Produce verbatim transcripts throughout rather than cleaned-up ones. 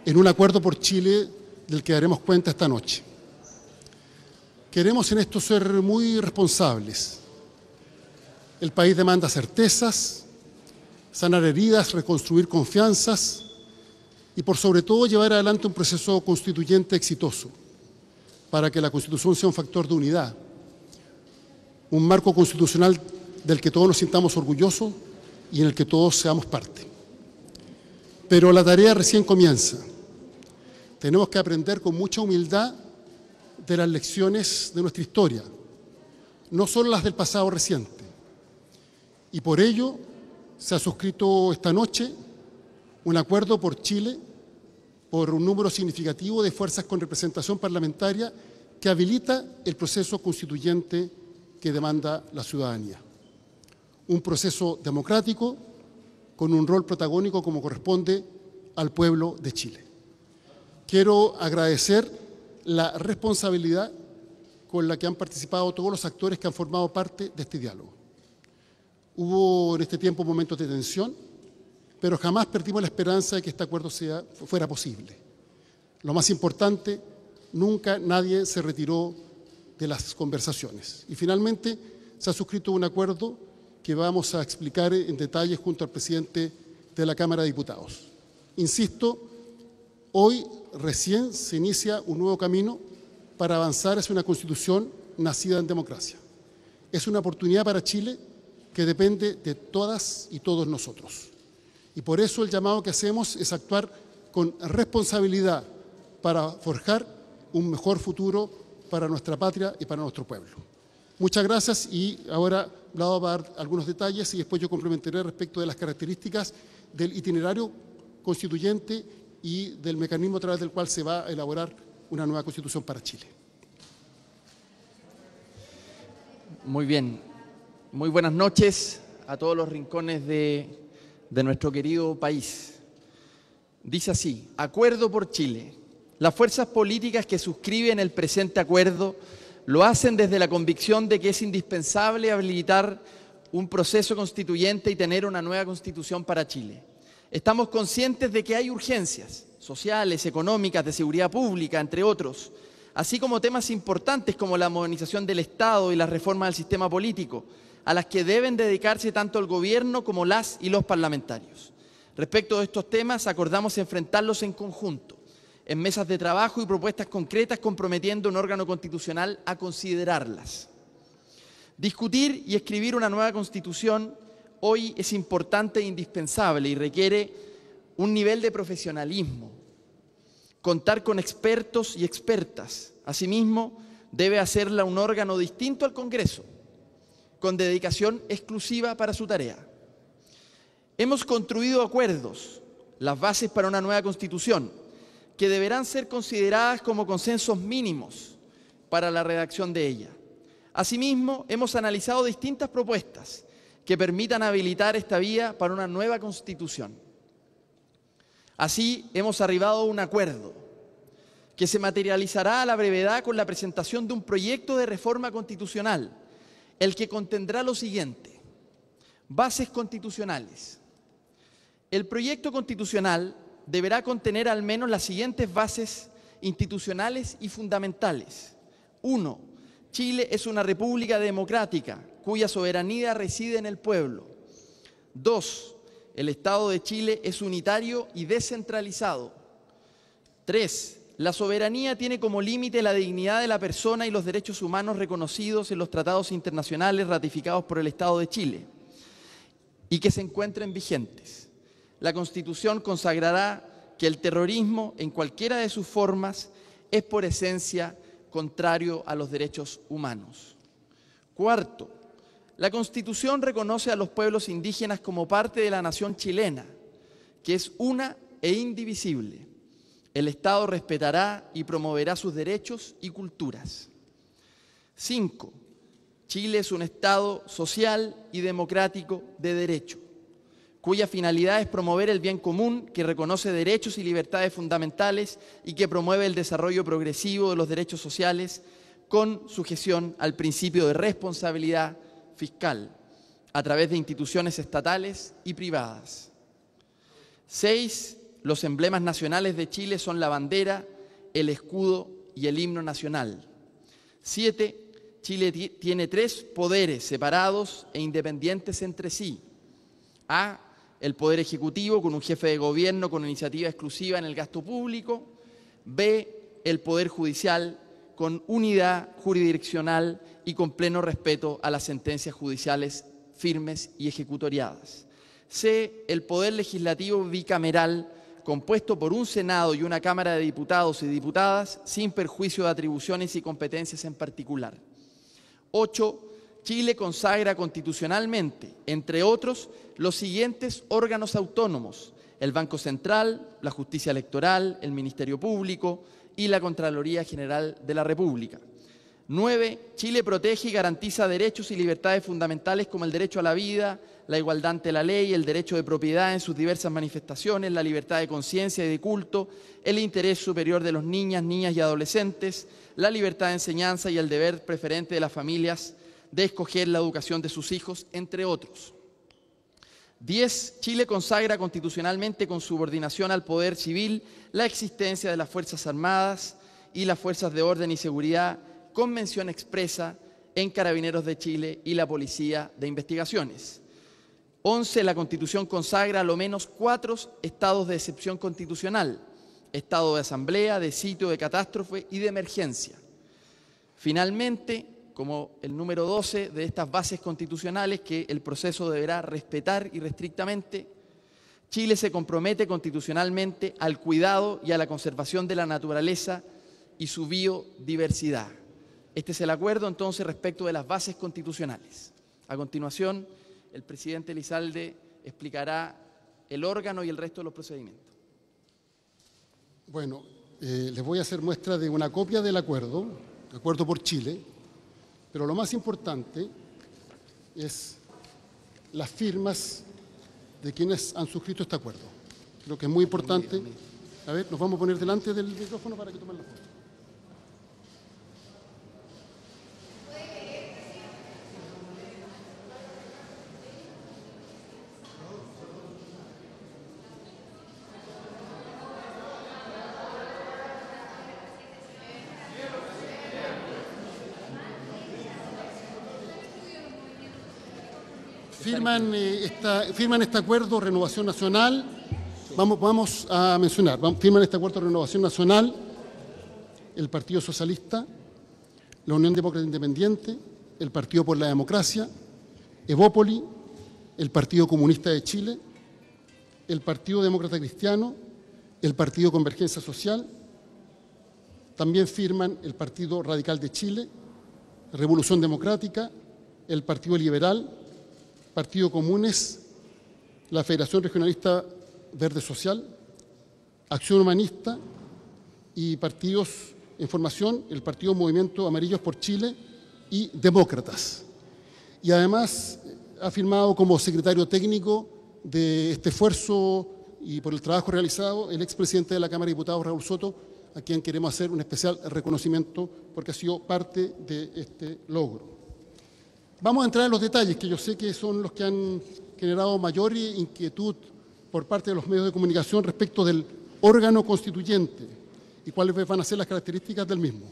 en un acuerdo por Chile del que daremos cuenta esta noche. Queremos en esto ser muy responsables. El país demanda certezas, sanar heridas, reconstruir confianzas y, por sobre todo, llevar adelante un proceso constituyente exitoso para que la Constitución sea un factor de unidad, un marco constitucional del que todos nos sintamos orgullosos y en el que todos seamos parte. Pero la tarea recién comienza. Tenemos que aprender con mucha humildad de las lecciones de nuestra historia, no solo las del pasado reciente. Y por ello se ha suscrito esta noche un acuerdo por Chile por un número significativo de fuerzas con representación parlamentaria que habilita el proceso constituyente que demanda la ciudadanía. Un proceso democrático con un rol protagónico como corresponde al pueblo de Chile. Quiero agradecer la responsabilidad con la que han participado todos los actores que han formado parte de este diálogo. Hubo en este tiempo momentos de tensión, pero jamás perdimos la esperanza de que este acuerdo sea, fuera posible. Lo más importante, nunca nadie se retiró de las conversaciones. Y finalmente se ha suscrito un acuerdo que vamos a explicar en detalle junto al presidente de la Cámara de Diputados. Insisto, hoy recién se inicia un nuevo camino para avanzar hacia una Constitución nacida en democracia. Es una oportunidad para Chile que depende de todas y todos nosotros. Y por eso el llamado que hacemos es actuar con responsabilidad para forjar un mejor futuro para nuestra patria y para nuestro pueblo. Muchas gracias y ahora Vlado va a dar algunos detalles y después yo complementaré respecto de las características del itinerario constituyente y del mecanismo a través del cual se va a elaborar una nueva Constitución para Chile. Muy bien. Muy buenas noches a todos los rincones de, de nuestro querido país. Dice así: Acuerdo por Chile. Las fuerzas políticas que suscriben el presente acuerdo lo hacen desde la convicción de que es indispensable habilitar un proceso constituyente y tener una nueva Constitución para Chile. Estamos conscientes de que hay urgencias sociales, económicas, de seguridad pública, entre otros, así como temas importantes como la modernización del Estado y la reforma del sistema político, a las que deben dedicarse tanto el gobierno como las y los parlamentarios. Respecto de estos temas, acordamos enfrentarlos en conjunto, en mesas de trabajo y propuestas concretas, comprometiendo un órgano constitucional a considerarlas. Discutir y escribir una nueva Constitución hoy es importante e indispensable y requiere un nivel de profesionalismo, contar con expertos y expertas. Asimismo, debe hacerla un órgano distinto al Congreso, con dedicación exclusiva para su tarea. Hemos construido acuerdos, las bases para una nueva Constitución, que deberán ser consideradas como consensos mínimos para la redacción de ella. Asimismo, hemos analizado distintas propuestas que permitan habilitar esta vía para una nueva Constitución. Así, hemos arribado a un acuerdo que se materializará a la brevedad con la presentación de un proyecto de reforma constitucional, el que contendrá lo siguiente: bases constitucionales. El proyecto constitucional deberá contener al menos las siguientes bases institucionales y fundamentales. Uno, Chile es una república democrática cuya soberanía reside en el pueblo. Dos, el Estado de Chile es unitario y descentralizado. Tres, la soberanía tiene como límite la dignidad de la persona y los derechos humanos reconocidos en los tratados internacionales ratificados por el Estado de Chile y que se encuentren vigentes. La Constitución consagrará que el terrorismo, en cualquiera de sus formas, es por esencia contrario a los derechos humanos. Cuarto, la Constitución reconoce a los pueblos indígenas como parte de la nación chilena, que es una e indivisible. El Estado respetará y promoverá sus derechos y culturas. Cinco, Chile es un Estado social y democrático de derecho, cuya finalidad es promover el bien común, que reconoce derechos y libertades fundamentales y que promueve el desarrollo progresivo de los derechos sociales con sujeción al principio de responsabilidad fiscal a través de instituciones estatales y privadas. Seis, los emblemas nacionales de Chile son la bandera, el escudo y el himno nacional. Siete, Chile tiene tres poderes separados e independientes entre sí. A, el poder ejecutivo con un jefe de gobierno con iniciativa exclusiva en el gasto público. B, el poder judicial con unidad jurisdiccional y con pleno respeto a las sentencias judiciales firmes y ejecutoriadas. C, el poder legislativo bicameral compuesto por un Senado y una Cámara de Diputados y Diputadas sin perjuicio de atribuciones y competencias en particular. Ocho, Chile consagra constitucionalmente, entre otros, los siguientes órganos autónomos: el Banco Central, la Justicia Electoral, el Ministerio Público y la Contraloría General de la República. Nueve, Chile protege y garantiza derechos y libertades fundamentales como el derecho a la vida, la igualdad ante la ley, el derecho de propiedad en sus diversas manifestaciones, la libertad de conciencia y de culto, el interés superior de los niñas, niñas y adolescentes, la libertad de enseñanza y el deber preferente de las familias de escoger la educación de sus hijos, entre otros. Diez, Chile consagra constitucionalmente con subordinación al poder civil la existencia de las Fuerzas Armadas y las Fuerzas de Orden y Seguridad con mención expresa en Carabineros de Chile y la Policía de Investigaciones. Once, la Constitución consagra a lo menos cuatro estados de excepción constitucional: estado de asamblea, de sitio, de catástrofe y de emergencia. Finalmente, como el número doce de estas bases constitucionales que el proceso deberá respetar irrestrictamente, Chile se compromete constitucionalmente al cuidado y a la conservación de la naturaleza y su biodiversidad. Este es el acuerdo entonces respecto de las bases constitucionales. A continuación, el presidente Elizalde explicará el órgano y el resto de los procedimientos. Bueno, eh, les voy a hacer muestra de una copia del acuerdo, el acuerdo por Chile, pero lo más importante es las firmas de quienes han suscrito este acuerdo. Creo que es muy importante. A ver, nos vamos a poner delante del micrófono para que tomen la foto. Firman, eh, esta, firman este acuerdo Renovación Nacional, vamos, vamos a mencionar, vamos, firman este acuerdo de Renovación Nacional, el Partido Socialista, la Unión Demócrata Independiente, el Partido por la Democracia, Evópoli, el Partido Comunista de Chile, el Partido Demócrata Cristiano, el Partido Convergencia Social. También firman el Partido Radical de Chile, Revolución Democrática, el Partido Liberal, Partido Comunes, la Federación Regionalista Verde Social, Acción Humanista y partidos en formación, el Partido Movimiento Amarillos por Chile y Demócratas. Y además ha firmado como secretario técnico de este esfuerzo y por el trabajo realizado el expresidente de la Cámara de Diputados, Raúl Soto, a quien queremos hacer un especial reconocimiento porque ha sido parte de este logro. Vamos a entrar en los detalles, que yo sé que son los que han generado mayor inquietud por parte de los medios de comunicación respecto del órgano constituyente y cuáles van a ser las características del mismo.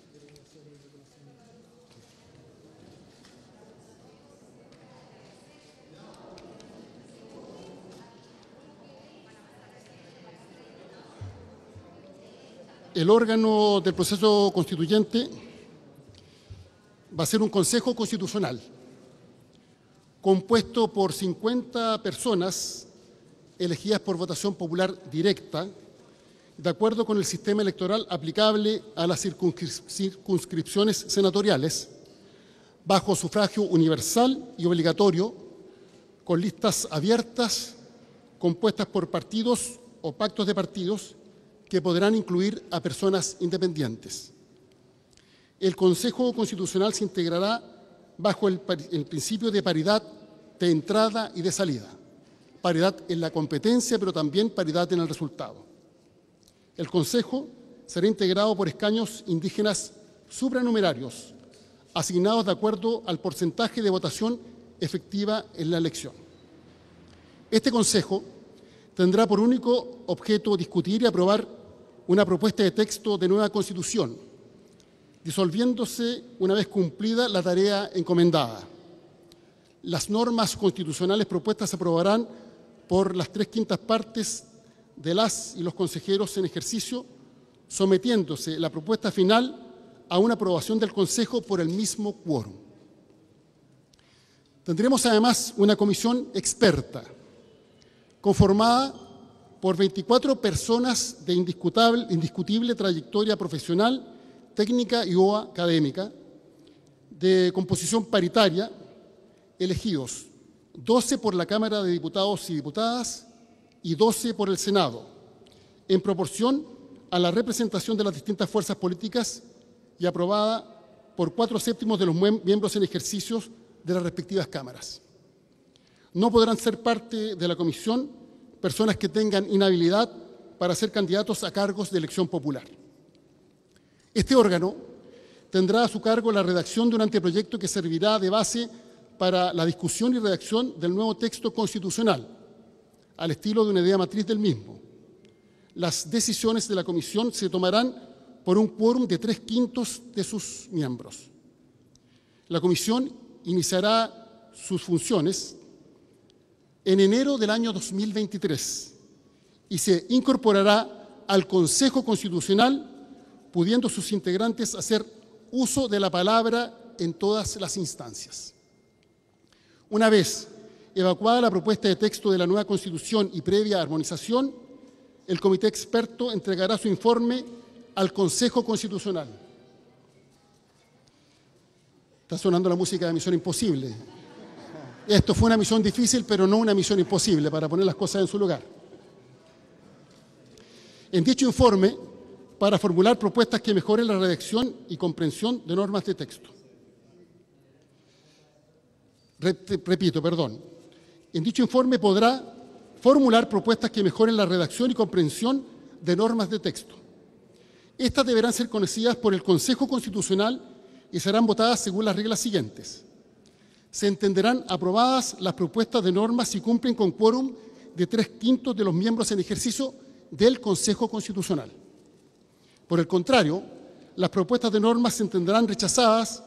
El órgano del proceso constituyente va a ser un Consejo Constitucional compuesto por cincuenta personas elegidas por votación popular directa, de acuerdo con el sistema electoral aplicable a las circunscripciones senatoriales, bajo sufragio universal y obligatorio, con listas abiertas compuestas por partidos o pactos de partidos que podrán incluir a personas independientes. El Consejo Constitucional se integrará bajo el, el principio de paridad de entrada y de salida, paridad en la competencia, pero también paridad en el resultado. El Consejo será integrado por escaños indígenas supranumerarios, asignados de acuerdo al porcentaje de votación efectiva en la elección. Este Consejo tendrá por único objeto discutir y aprobar una propuesta de texto de nueva Constitución, disolviéndose una vez cumplida la tarea encomendada. Las normas constitucionales propuestas se aprobarán por las tres quintas partes de las y los consejeros en ejercicio, sometiéndose la propuesta final a una aprobación del Consejo por el mismo quórum. Tendremos además una comisión experta, conformada por veinticuatro personas de indiscutible, indiscutible trayectoria profesional, técnica y o académica, de composición paritaria, elegidos doce por la Cámara de Diputados y Diputadas y doce por el Senado, en proporción a la representación de las distintas fuerzas políticas y aprobada por cuatro séptimos de los miembros en ejercicios de las respectivas cámaras. No podrán ser parte de la comisión personas que tengan inhabilidad para ser candidatos a cargos de elección popular. Este órgano tendrá a su cargo la redacción de un anteproyecto que servirá de base para la discusión y redacción del nuevo texto constitucional, al estilo de una idea matriz del mismo. Las decisiones de la comisión se tomarán por un quórum de tres quintos de sus miembros. La comisión iniciará sus funciones en enero del año dos mil veintitrés y se incorporará al Consejo Constitucional, pudiendo sus integrantes hacer uso de la palabra en todas las instancias. Una vez evacuada la propuesta de texto de la nueva Constitución y previa armonización, el Comité Experto entregará su informe al Consejo Constitucional. Está sonando la música de Misión Imposible. Esto fue una misión difícil, pero no una misión imposible, para poner las cosas en su lugar. En dicho informe, para formular propuestas que mejoren la redacción y comprensión de normas de texto. Repito, perdón. En dicho informe podrá formular propuestas que mejoren la redacción y comprensión de normas de texto. Estas deberán ser conocidas por el Consejo Constitucional y serán votadas según las reglas siguientes. Se entenderán aprobadas las propuestas de normas si cumplen con quórum de tres quintos de los miembros en ejercicio del Consejo Constitucional. Por el contrario, las propuestas de normas se entenderán rechazadas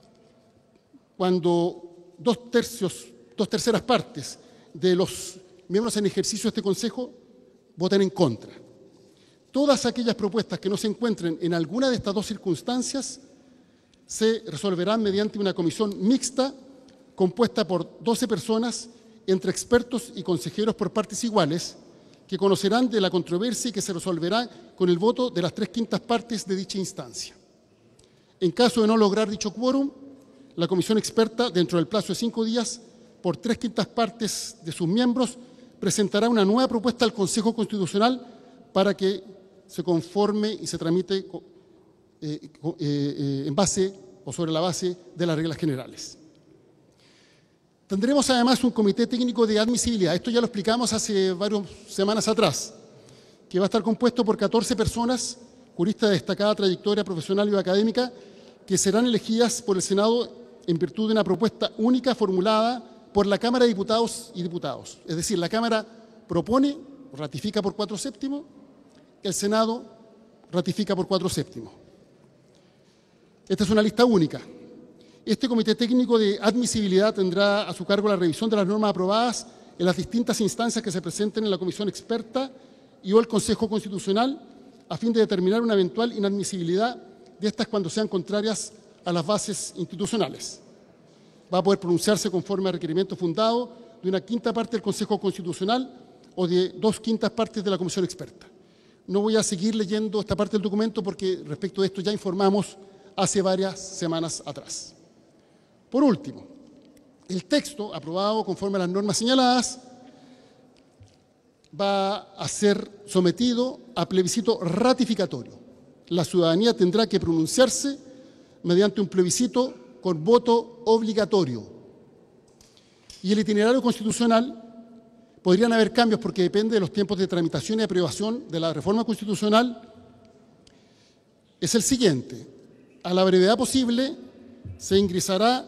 cuando dos tercios, dos terceras partes de los miembros en ejercicio de este Consejo voten en contra. Todas aquellas propuestas que no se encuentren en alguna de estas dos circunstancias se resolverán mediante una comisión mixta compuesta por doce personas, entre expertos y consejeros por partes iguales, que conocerán de la controversia y que se resolverá con el voto de las tres quintas partes de dicha instancia. En caso de no lograr dicho quórum, la comisión experta, dentro del plazo de cinco días, por tres quintas partes de sus miembros, presentará una nueva propuesta al Consejo Constitucional para que se conforme y se tramite eh, eh, eh, en base o sobre la base de las reglas generales. Tendremos además un comité técnico de admisibilidad. Esto ya lo explicamos hace varias semanas atrás, que va a estar compuesto por catorce personas, juristas de destacada trayectoria profesional y académica, que serán elegidas por el Senado en virtud de una propuesta única formulada por la Cámara de Diputados y Diputados. Es decir, la Cámara propone, ratifica por cuatro séptimos, el Senado ratifica por cuatro séptimos. Esta es una lista única. Este comité técnico de admisibilidad tendrá a su cargo la revisión de las normas aprobadas en las distintas instancias que se presenten en la comisión experta y o el Consejo Constitucional, a fin de determinar una eventual inadmisibilidad de estas cuando sean contrarias a las bases institucionales. Va a poder pronunciarse conforme a requerimiento fundado de una quinta parte del Consejo Constitucional o de dos quintas partes de la comisión experta. No voy a seguir leyendo esta parte del documento porque respecto de esto ya informamos hace varias semanas atrás. Por último, el texto aprobado conforme a las normas señaladas va a ser sometido a plebiscito ratificatorio. La ciudadanía tendrá que pronunciarse mediante un plebiscito con voto obligatorio. Y el itinerario constitucional, podrían haber cambios porque depende de los tiempos de tramitación y aprobación de la reforma constitucional, es el siguiente. A la brevedad posible se ingresará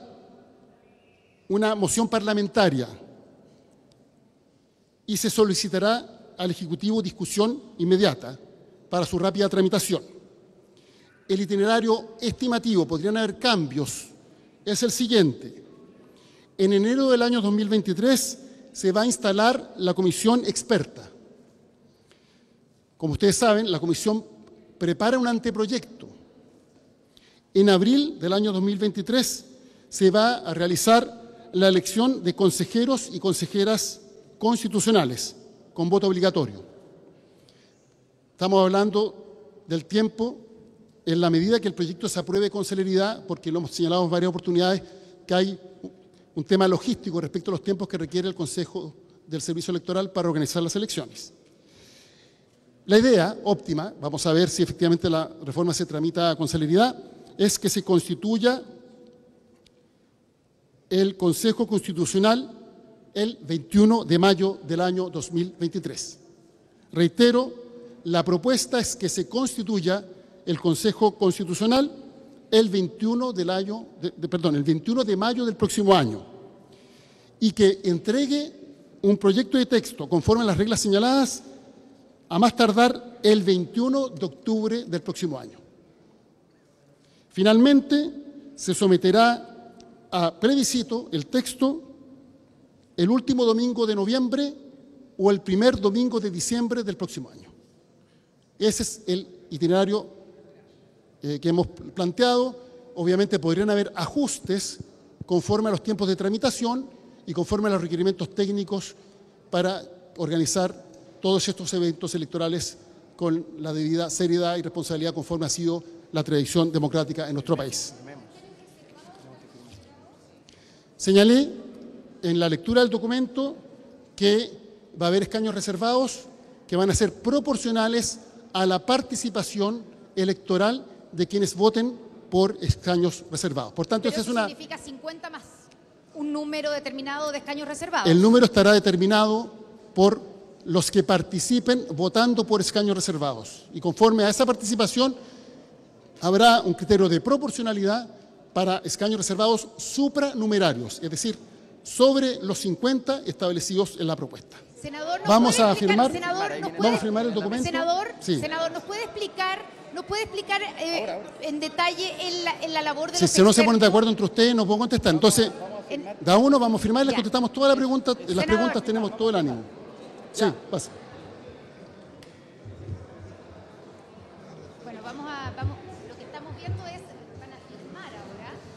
una moción parlamentaria y se solicitará al Ejecutivo discusión inmediata para su rápida tramitación. El itinerario estimativo, podrían haber cambios, es el siguiente. En enero del año dos mil veintitrés se va a instalar la comisión experta. Como ustedes saben, la comisión prepara un anteproyecto. En abril del año dos mil veintitrés se va a realizar la elección de consejeros y consejeras constitucionales con voto obligatorio. Estamos hablando del tiempo en la medida que el proyecto se apruebe con celeridad, porque lo hemos señalado en varias oportunidades que hay un tema logístico respecto a los tiempos que requiere el Consejo del Servicio Electoral para organizar las elecciones. La idea óptima, vamos a ver si efectivamente la reforma se tramita con celeridad, es que se constituya el Consejo Constitucional el veintiuno de mayo del año dos mil veintitrés. Reitero, la propuesta es que se constituya el Consejo Constitucional el veintiuno, del año, de, de, perdón, el veintiuno de mayo del próximo año y que entregue un proyecto de texto conforme a las reglas señaladas a más tardar el veintiuno de octubre del próximo año. Finalmente, se someterá a plebiscito el texto el último domingo de noviembre o el primer domingo de diciembre del próximo año. Ese es el itinerario eh, que hemos planteado. Obviamente podrían haber ajustes conforme a los tiempos de tramitación y conforme a los requerimientos técnicos para organizar todos estos eventos electorales con la debida seriedad y responsabilidad conforme ha sido la tradición democrática en nuestro país. Señalé en la lectura del documento que va a haber escaños reservados que van a ser proporcionales a la participación electoral de quienes voten por escaños reservados. Por tanto, Pero esa es una... significa cincuenta más un número determinado de escaños reservados. El número estará determinado por los que participen votando por escaños reservados. Y conforme a esa participación, habrá un criterio de proporcionalidad para escaños reservados supranumerarios, es decir, sobre los cincuenta establecidos en la propuesta. Senador, ¿nos vamos puede a explicar, firmar, senador, ¿nos puede, vamos a firmar el documento. Senador, sí. senador, ¿nos puede explicar, nos puede explicar eh, en detalle en la, en la labor de si los si no se ponen de expertos? acuerdo entre ustedes, no puedo contestar. Entonces, En- da uno, vamos a firmar y les Ya. contestamos toda la pregunta. Las Senador. preguntas tenemos todo el ánimo. Sí, pasa. Bueno, vamos a, vamos, lo que estamos viendo es, van a firmar ahora.